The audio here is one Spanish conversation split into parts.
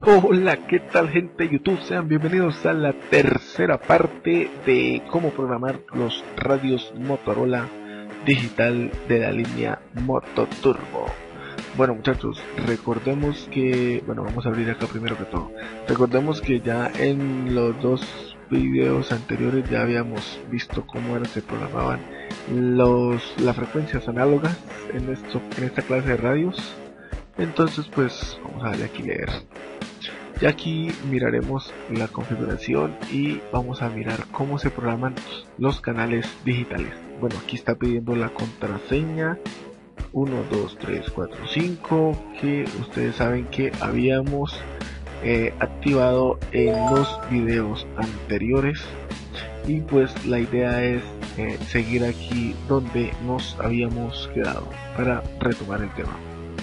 Hola, ¿qué tal gente de YouTube? Sean bienvenidos a la tercera parte de cómo programar los radios Motorola digital de la línea Moto Turbo. Bueno muchachos, recordemos que, vamos a abrir acá primero que todo. Recordemos que ya en los dos videos anteriores ya habíamos visto cómo se programaban las frecuencias análogas en esta clase de radios. Entonces pues vamos a darle aquí leer. Y aquí miraremos la configuración y vamos a mirar cómo se programan los canales digitales. Bueno, aquí está pidiendo la contraseña 1, 2, 3, 4, 5 que ustedes saben que habíamos activado en los videos anteriores, y pues la idea es seguir aquí donde nos habíamos quedado para retomar el tema.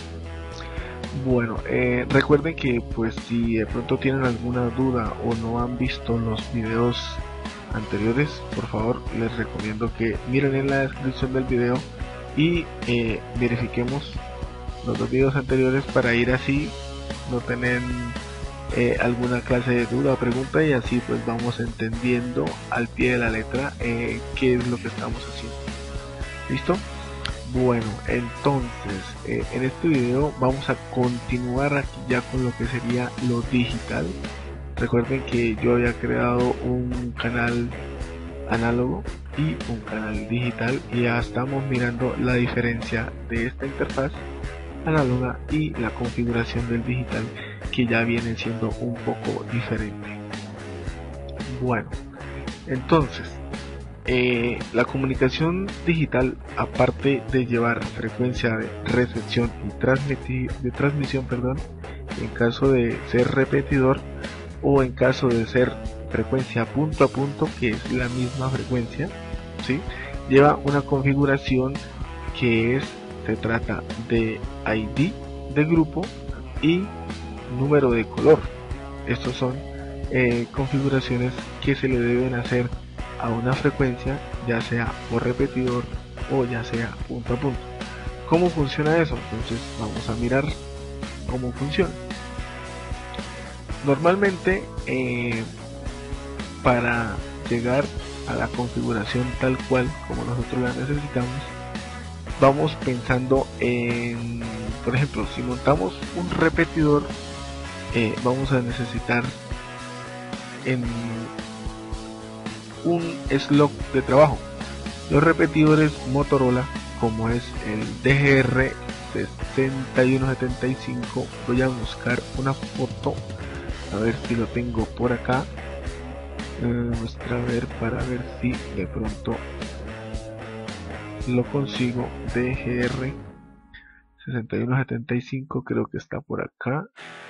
Bueno, recuerden que pues si de pronto tienen alguna duda o no han visto los videos anteriores, por favor les recomiendo que miren en la descripción del video y verifiquemos los dos videos anteriores para ir así no tener alguna clase de duda o pregunta, y así pues vamos entendiendo al pie de la letra qué es lo que estamos haciendo. ¿Listo? Bueno, entonces en este video vamos a continuar aquí ya con lo que sería lo digital. Recuerden que yo había creado un canal análogo y un canal digital, y ya estamos mirando la diferencia de esta interfaz análoga y la configuración del digital, que ya viene siendo un poco diferente. Bueno, entonces la comunicación digital, aparte de llevar frecuencia de recepción y transmisión, en caso de ser repetidor o en caso de ser frecuencia punto a punto, que es la misma frecuencia, ¿sí? Lleva una configuración que se trata de ID de grupo y número de color. Estos son configuraciones que se le deben hacer a una frecuencia, ya sea por repetidor o ya sea punto a punto. ¿Cómo funciona eso? Entonces vamos a mirar cómo funciona. Normalmente para llegar a la configuración tal cual como nosotros la necesitamos, vamos pensando en, por ejemplo, si montamos un repetidor, vamos a necesitar en un slot de trabajo. Los repetidores Motorola, como es el DGR6175, voy a buscar una foto a ver si lo tengo por acá, para ver si de pronto lo consigo. DGR6175 creo que está por acá.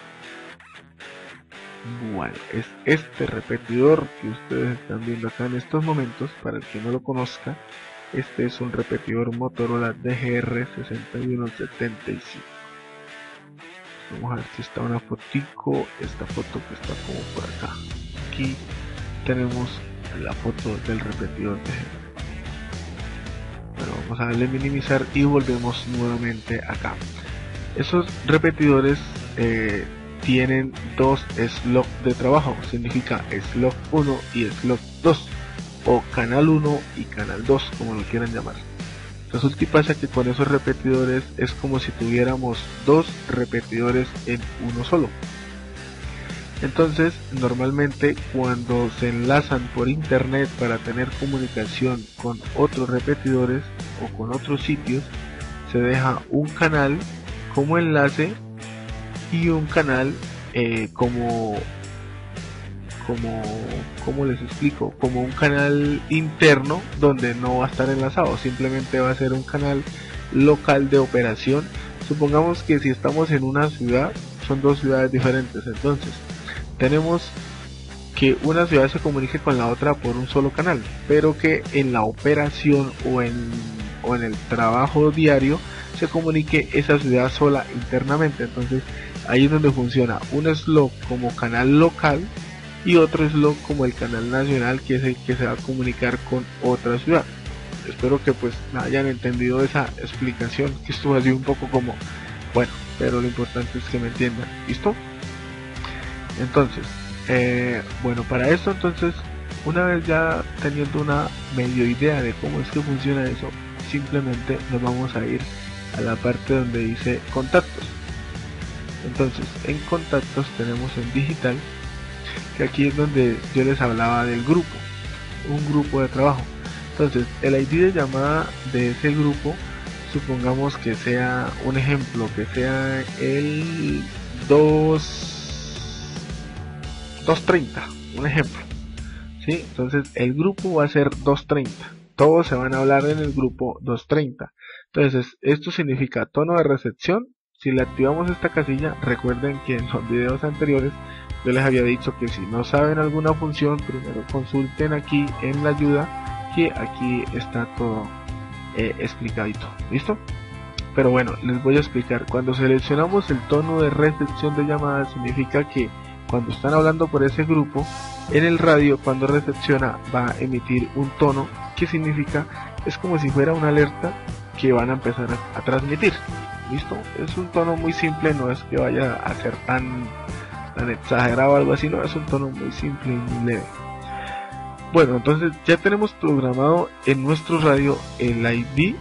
Bueno, es este repetidor que ustedes están viendo acá en estos momentos. Para el que no lo conozca, este es un repetidor Motorola DGR6175. Vamos a ver si está una fotico. Esta foto que está como por acá. Aquí tenemos la foto del repetidor DGR. Bueno, vamos a darle minimizar y volvemos nuevamente acá. Esos repetidores tienen dos slots de trabajo, significa slot 1 y slot 2, o canal 1 y canal 2, como lo quieran llamar. Resulta que pasa que con esos repetidores es como si tuviéramos dos repetidores en uno solo. Entonces normalmente cuando se enlazan por internet para tener comunicación con otros repetidores o con otros sitios, se deja un canal como enlace y un canal como les explico, como un canal interno donde no va a estar enlazado, simplemente va a ser un canal local de operación. Supongamos que si estamos en una ciudad, son dos ciudades diferentes, entonces tenemos que una ciudad se comunique con la otra por un solo canal, pero que en la operación o en el trabajo diario se comunique esa ciudad sola internamente. Entonces ahí es donde funciona un slot como canal local y otro slot como el canal nacional, que es el que se va a comunicar con otra ciudad. Espero que pues hayan entendido esa explicación, que estuvo así un poco como, bueno, pero lo importante es que me entiendan. ¿Listo? Entonces, bueno, para esto entonces, una vez ya teniendo una medio idea de cómo es que funciona eso, simplemente nos vamos a ir a la parte donde dice contactos. Entonces, en contactos tenemos en digital, que aquí es donde yo les hablaba del grupo, un grupo de trabajo. Entonces, el ID de llamada de ese grupo, supongamos que sea un ejemplo, que sea el 230, un ejemplo, ¿sí? Entonces el grupo va a ser 230, todos se van a hablar en el grupo 230. Entonces esto significa tono de recepción. Si le activamos esta casilla, recuerden que en los videos anteriores yo les había dicho que si no saben alguna función, primero consulten aquí en la ayuda, que aquí está todo explicadito, ¿listo? Pero bueno, les voy a explicar. Cuando seleccionamos el tono de recepción de llamadas, significa que cuando están hablando por ese grupo, en el radio, cuando recepciona, va a emitir un tono que significa, es como si fuera una alerta que van a empezar a transmitir. ¿Listo? Es un tono muy simple, no es que vaya a ser tan exagerado o algo así, no, es un tono muy simple y muy leve. Bueno, entonces ya tenemos programado en nuestro radio el ID,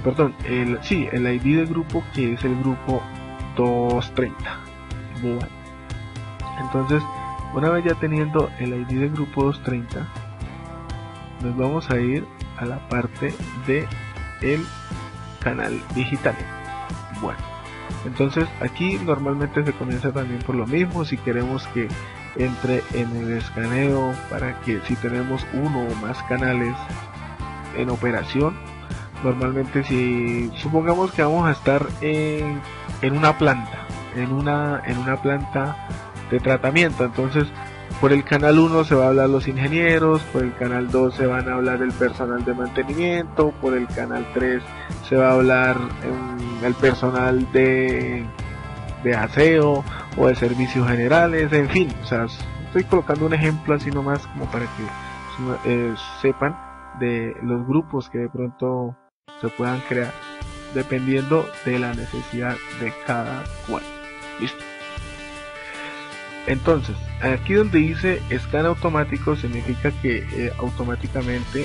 el ID del grupo, que es el grupo 230. Bueno, entonces una vez ya teniendo el ID del grupo 230, nos vamos a ir a la parte de el canal digital. Bueno, entonces aquí normalmente se comienza también por lo mismo. Si queremos que entre en el escaneo, para que si tenemos uno o más canales en operación, normalmente si supongamos que vamos a estar en una planta, en una planta de tratamiento, entonces por el canal 1 se va a hablar los ingenieros, por el canal 2 se van a hablar el personal de mantenimiento, por el canal 3 se va a hablar el personal de aseo o de servicios generales, en fin, o sea, estoy colocando un ejemplo así nomás como para que sepan de los grupos que de pronto se puedan crear dependiendo de la necesidad de cada cual. Listo. Entonces, aquí donde dice scan automático, significa que automáticamente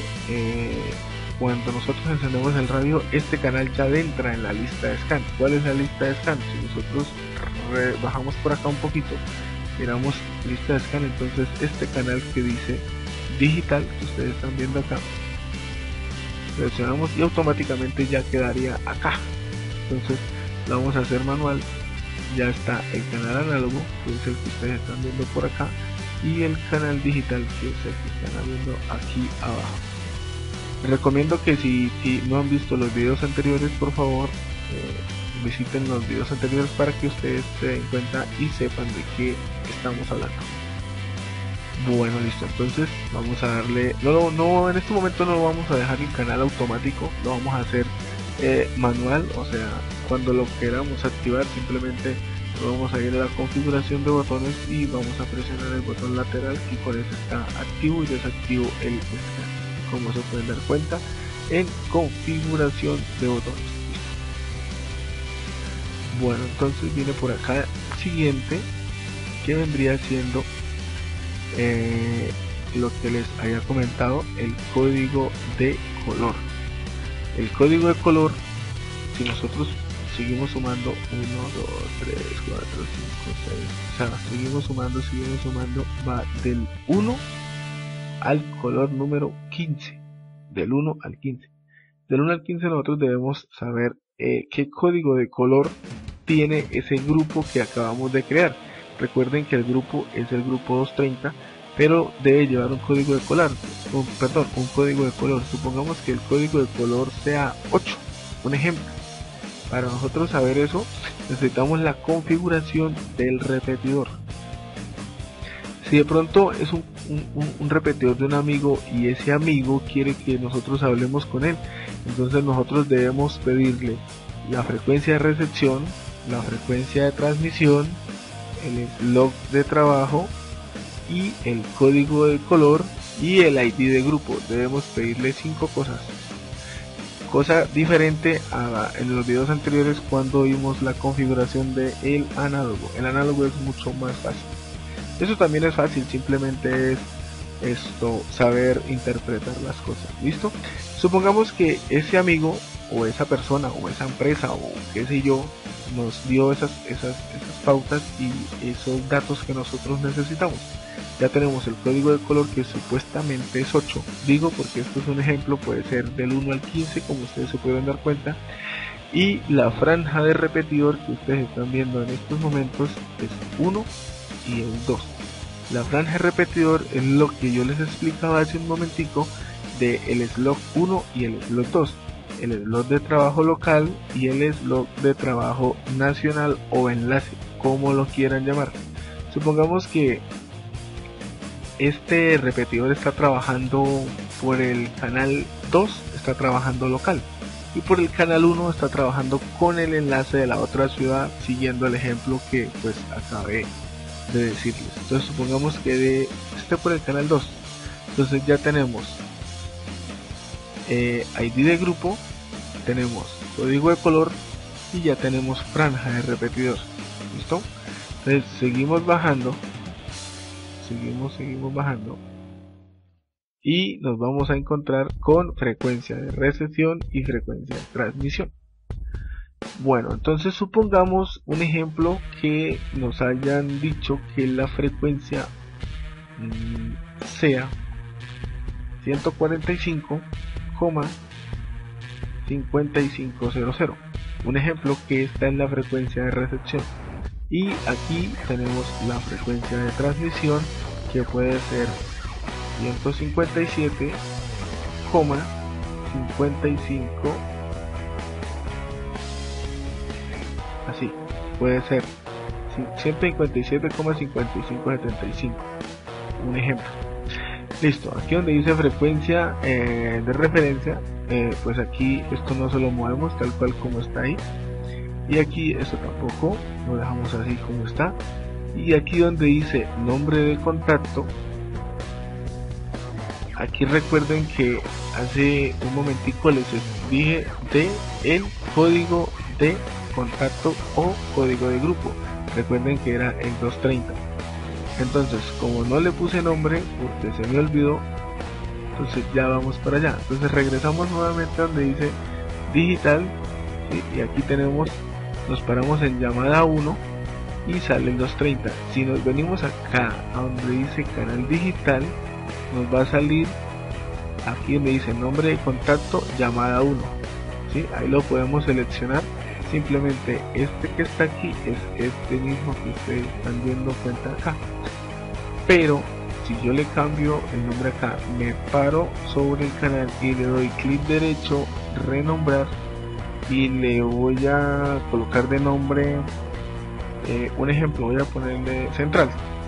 cuando nosotros encendemos el radio, este canal ya entra en la lista de scan. ¿Cuál es la lista de scan? Si nosotros bajamos por acá un poquito, miramos lista de scan, entonces este canal que dice digital, que ustedes están viendo acá, seleccionamos y automáticamente ya quedaría acá. Entonces lo vamos a hacer manual. Ya está el canal análogo, que es el que ustedes están viendo por acá, y el canal digital, que es el que están viendo aquí abajo. Les recomiendo que si no han visto los videos anteriores, por favor visiten los videos anteriores para que ustedes se den cuenta y sepan de qué estamos hablando. Bueno, listo, entonces vamos a darle, no en este momento no vamos a dejar el canal automático, lo vamos a hacer manual, o sea, cuando lo queramos activar simplemente vamos a ir a la configuración de botones y vamos a presionar el botón lateral, y con eso está activo y desactivo el scan, como se pueden dar cuenta en configuración de botones. Bueno, entonces viene por acá el siguiente, que vendría siendo lo que les había comentado, el código de color. El código de color, si nosotros seguimos sumando 1, 2, 3, 4, 5, 6, o sea, seguimos sumando, va del 1 al color número 15, del 1 al 15. Del 1 al 15 nosotros debemos saber qué código de color tiene ese grupo que acabamos de crear. Recuerden que el grupo es el grupo 230, pero debe llevar un código de color, un código de color. Supongamos que el código de color sea 8, un ejemplo. Para nosotros saber eso, necesitamos la configuración del repetidor. Si de pronto es un repetidor de un amigo y ese amigo quiere que nosotros hablemos con él, entonces nosotros debemos pedirle la frecuencia de recepción, la frecuencia de transmisión, el log de trabajo y el código de color y el ID de grupo. Debemos pedirle 5 cosas. Cosa diferente en los videos anteriores cuando vimos la configuración del análogo. El análogo es mucho más fácil. Eso también es fácil, simplemente es saber interpretar las cosas. ¿Listo? Supongamos que ese amigo o esa persona o esa empresa o qué sé yo nos dio esas pautas y esos datos que nosotros necesitamos. Ya tenemos el código de color, que supuestamente es 8, digo porque esto es un ejemplo, puede ser del 1 al 15 como ustedes se pueden dar cuenta, y la franja de repetidor que ustedes están viendo en estos momentos es 1 y el 2. La franja de repetidor es lo que yo les explicaba hace un momentico de el slot 1 y el slot 2, el slot de trabajo local y el slot de trabajo nacional o enlace, como lo quieran llamar. Supongamos que este repetidor está trabajando por el canal 2, está trabajando local, y por el canal 1 está trabajando con el enlace de la otra ciudad, siguiendo el ejemplo que pues acabé de decirles. Entonces supongamos que esté por el canal 2, entonces ya tenemos ID de grupo, tenemos código de color y ya tenemos franja de repetidor. ¿Listo? Entonces seguimos bajando, seguimos bajando y nos vamos a encontrar con frecuencia de recepción y frecuencia de transmisión. Bueno, entonces supongamos un ejemplo que nos hayan dicho que la frecuencia sea 145,5500. Un ejemplo que está en la frecuencia de recepción. Y aquí tenemos la frecuencia de transmisión, que puede ser 157,55. Así, puede ser 157,5575. Un ejemplo. Listo, aquí donde dice frecuencia de referencia, pues aquí esto no se lo movemos tal cual como está ahí. Y aquí esto tampoco, lo dejamos así como está. Y aquí donde dice nombre de contacto, aquí recuerden que hace un momentico les dije de el código de contacto o código de grupo. Recuerden que era el 230. Entonces, como no le puse nombre porque se me olvidó, entonces ya vamos para allá. Entonces regresamos nuevamente donde dice digital, ¿sí? Y aquí tenemos, nos paramos en llamada 1 y sale el 230. Si nos venimos acá a donde dice canal digital, nos va a salir aquí donde dice nombre de contacto, llamada 1, ¿sí? Ahí lo podemos seleccionar. Simplemente este que está aquí es este mismo que ustedes están viendo cuenta acá, pero si yo le cambio el nombre acá, me paro sobre el canal y le doy clic derecho, renombrar, y le voy a colocar de nombre un ejemplo, voy a ponerle central.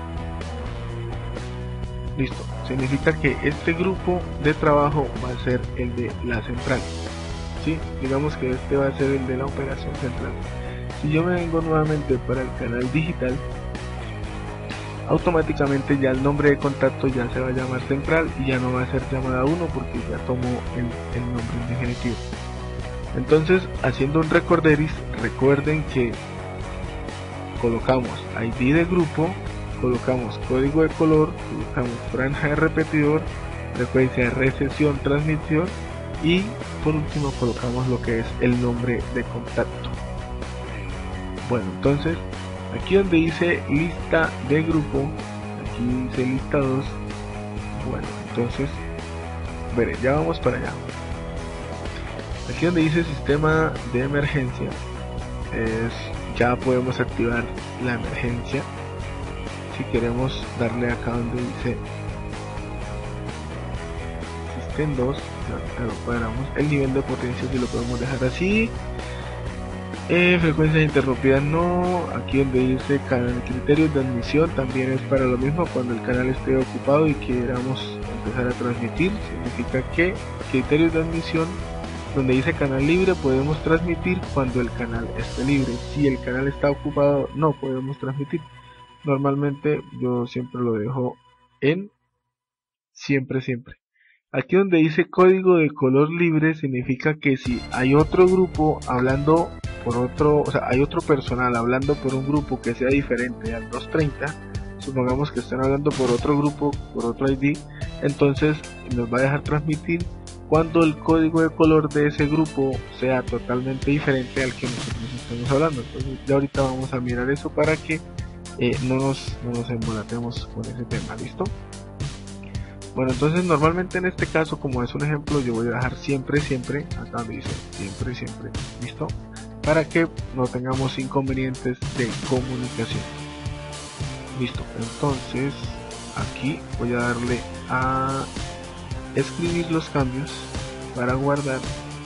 Listo, significa que este grupo de trabajo va a ser el de la central. ¿Sí? Digamos que este va a ser el de la operación central. Si yo me vengo nuevamente para el canal digital, automáticamente ya el nombre de contacto ya se va a llamar central y ya no va a ser llamada 1 porque ya tomó el nombre en definitivo. Entonces, haciendo un recorderis, recuerden que colocamos ID de grupo, colocamos código de color, colocamos franja de repetidor, frecuencia de recepción, transmisión, y por último colocamos lo que es el nombre de contacto. Bueno, entonces aquí donde dice lista de grupo, aquí dice lista 2. Bueno, entonces veré, ya vamos para allá. Aquí donde dice sistema de emergencia, ya podemos activar la emergencia. Si queremos darle acá donde dice System 2, ya lo cuadramos. El nivel de potencia si lo podemos dejar así. Frecuencias interrumpidas no. Aquí donde dice canal criterios de admisión también es para lo mismo. Cuando el canal esté ocupado y queramos empezar a transmitir, significa que criterios de admisión, donde dice canal libre, podemos transmitir cuando el canal esté libre. Si el canal está ocupado, no podemos transmitir. Normalmente yo siempre lo dejo en siempre. Aquí donde dice código de color libre, significa que si hay otro grupo hablando por otro, o sea, hay otro personal hablando por un grupo que sea diferente al 230, supongamos que estén hablando por otro grupo, por otro ID, entonces nos va a dejar transmitir cuando el código de color de ese grupo sea totalmente diferente al que nosotros estamos hablando. Entonces ya ahorita vamos a mirar eso para que no nos embolatemos con ese tema. ¿Listo? Bueno, entonces normalmente en este caso, como es un ejemplo, yo voy a dejar siempre, acá donde dice siempre, ¿listo? Para que no tengamos inconvenientes de comunicación. Listo, entonces aquí voy a darle a escribir los cambios para guardar.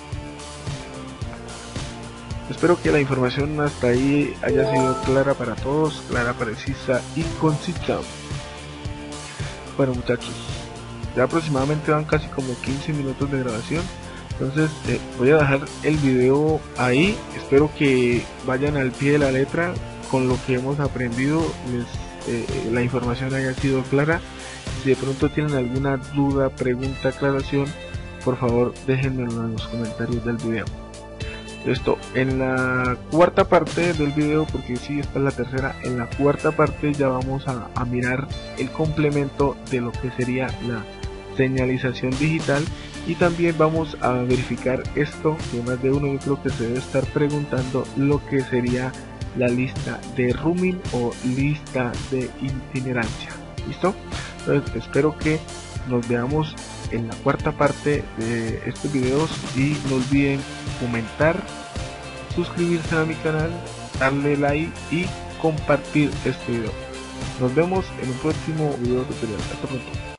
Espero que la información hasta ahí haya sido clara para todos, clara, precisa y concisa. Bueno, muchachos, ya aproximadamente van casi como 15 minutos de grabación, entonces voy a dejar el video ahí. Espero que vayan al pie de la letra con lo que hemos aprendido, la información haya sido clara. Si de pronto tienen alguna duda, pregunta, aclaración, por favor déjenmelo en los comentarios del video. Esto, en la cuarta parte del video, porque sí, esta es la tercera, en la cuarta parte ya vamos a mirar el complemento de lo que sería la señalización digital, y también vamos a verificar esto que más de uno yo creo que se debe estar preguntando, lo que sería la lista de roaming o lista de itinerancia. ¿Listo? Entonces espero que nos veamos en la cuarta parte de estos videos, y no olviden comentar, suscribirse a mi canal, darle like y compartir este video. Nos vemos en un próximo video tutorial. Hasta pronto.